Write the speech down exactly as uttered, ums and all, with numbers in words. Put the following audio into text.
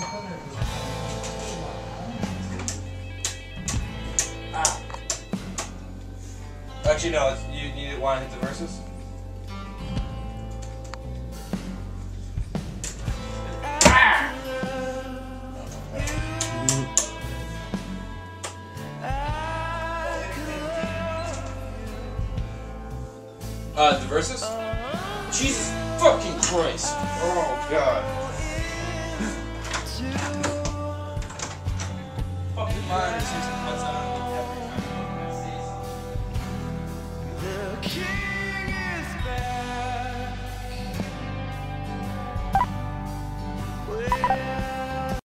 Ah. Actually, no. It's, you you want to hit the verses? Ah! Uh, the verses? Jesus fucking Christ! Oh god. Fucking mine is just what's on.